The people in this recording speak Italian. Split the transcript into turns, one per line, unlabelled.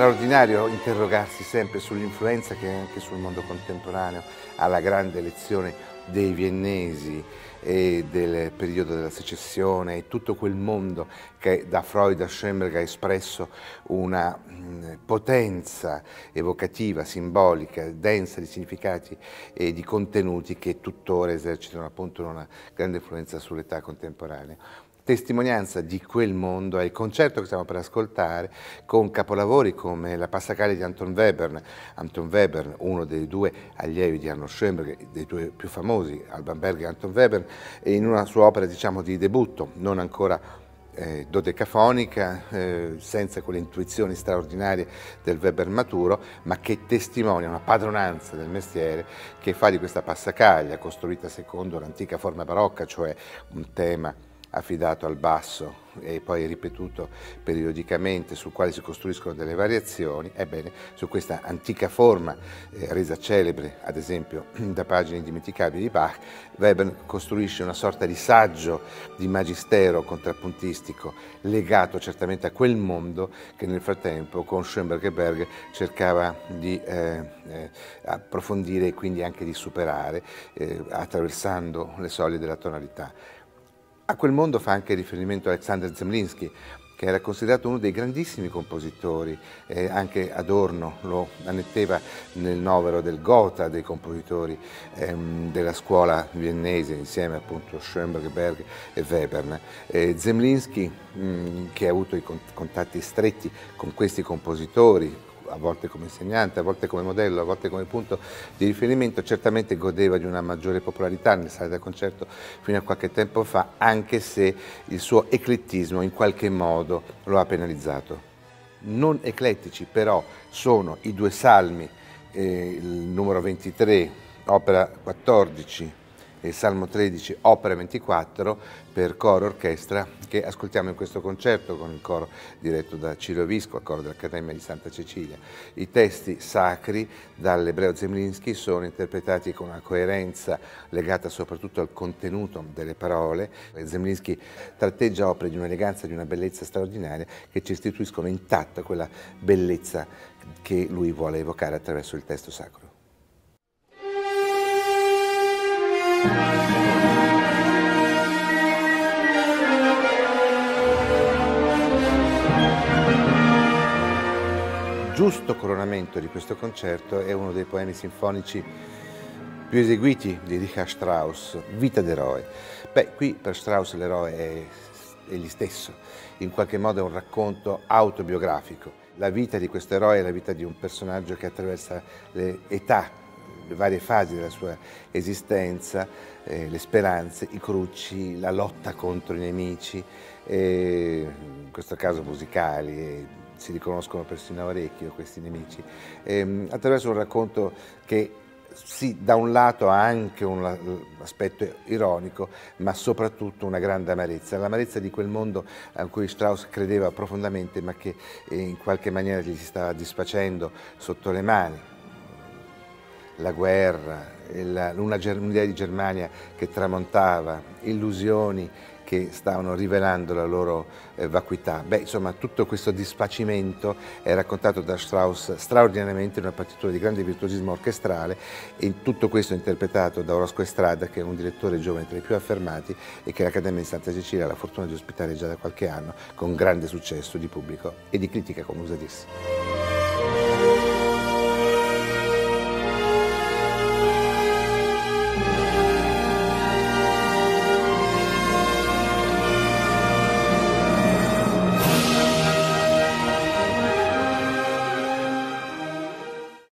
straordinario interrogarsi sempre sull'influenza che anche sul mondo contemporaneo ha la grande lezione dei viennesi e del periodo della secessione e tutto quel mondo che da Freud a Schoenberg ha espresso una potenza evocativa, simbolica, densa di significati e di contenuti che tuttora esercitano appunto una grande influenza sull'età contemporanea. Testimonianza di quel mondo è il concerto che stiamo per ascoltare con capolavori come la Passacaglia di Anton Webern. Anton Webern, uno dei due allievi di Arnold Schoenberg, dei due più famosi, Alban Berg e Anton Webern, in una sua opera diciamo di debutto, non ancora dodecafonica, senza quelle intuizioni straordinarie del Weber maturo, ma che testimonia una padronanza del mestiere che fa di questa Passacaglia, costruita secondo l'antica forma barocca, cioè un tema affidato al basso e poi ripetuto periodicamente, sul quale si costruiscono delle variazioni. Ebbene, su questa antica forma, resa celebre ad esempio da pagine indimenticabili di Bach, Weber costruisce una sorta di saggio di magistero contrappuntistico legato certamente a quel mondo che nel frattempo con Schoenberg e Berg cercava di approfondire e quindi anche di superare attraversando le soglie della tonalità. A quel mondo fa anche riferimento Alexander Zemlinsky, che era considerato uno dei grandissimi compositori, anche Adorno lo ammetteva nel novero del Gotha dei compositori della scuola viennese, insieme appunto a Schoenberg, Berg e Webern. Zemlinsky, che ha avuto i contatti stretti con questi compositori, a volte come insegnante, a volte come modello, a volte come punto di riferimento, certamente godeva di una maggiore popolarità nelle sale da concerto fino a qualche tempo fa, anche se il suo eclettismo in qualche modo lo ha penalizzato. Non eclettici però sono i due salmi, il numero 23, opera 14, e il Salmo 13, opera 24, per coro e orchestra, che ascoltiamo in questo concerto con il coro diretto da Ciro Visco, al coro dell'Accademia di Santa Cecilia. I testi sacri dall'ebreo Zemlinsky sono interpretati con una coerenza legata soprattutto al contenuto delle parole. Zemlinsky tratteggia opere di un'eleganza, di una bellezza straordinaria che ci restituiscono intatta quella bellezza che lui vuole evocare attraverso il testo sacro. Giusto coronamento di questo concerto è uno dei poemi sinfonici più eseguiti di Richard Strauss, Vita d'eroe. Beh, qui per Strauss l'eroe è egli stesso, in qualche modo è un racconto autobiografico. La vita di questo eroe è la vita di un personaggio che attraversa le età, le varie fasi della sua esistenza, le speranze, i crucci, la lotta contro i nemici, in questo caso musicali, si riconoscono persino a orecchio questi nemici, attraverso un racconto che sì, da un lato ha anche un aspetto ironico, ma soprattutto una grande amarezza, l'amarezza di quel mondo a cui Strauss credeva profondamente, ma che in qualche maniera gli si stava disfacendo sotto le mani. La guerra, un'idea di Germania che tramontava, illusioni che stavano rivelando la loro vacuità. Beh, insomma, tutto questo disfacimento è raccontato da Strauss straordinariamente in una partitura di grande virtuosismo orchestrale, e tutto questo è interpretato da Orozco Estrada, che è un direttore giovane tra i più affermati e che l'Accademia di Santa Cecilia ha la fortuna di ospitare già da qualche anno con grande successo di pubblico e di critica, come usa dirsi.